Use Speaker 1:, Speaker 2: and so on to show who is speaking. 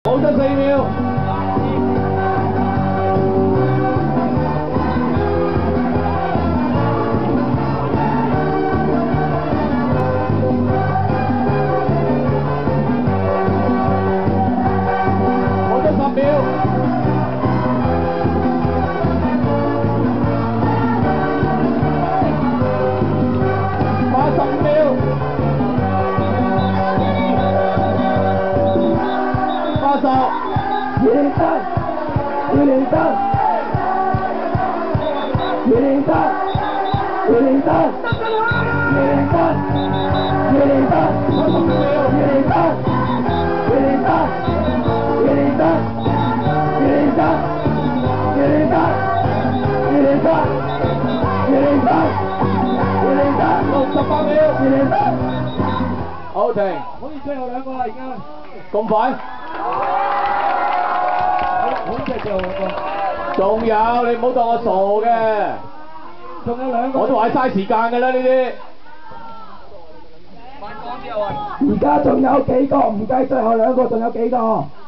Speaker 1: 好得4秒。好得10秒。85秒。80。203。203。203。203。203。203。35秒。203。203。203。203。203。203。203。68秒。203。好停。好似最後2個啦，而家。咁快？好似係最後2個。仲有，你唔好當我傻嘅。仲有2個。我都話嘥時間㗎啦呢啲。
Speaker 2: 而家仲有幾個？唔計最後2個，仲有幾個？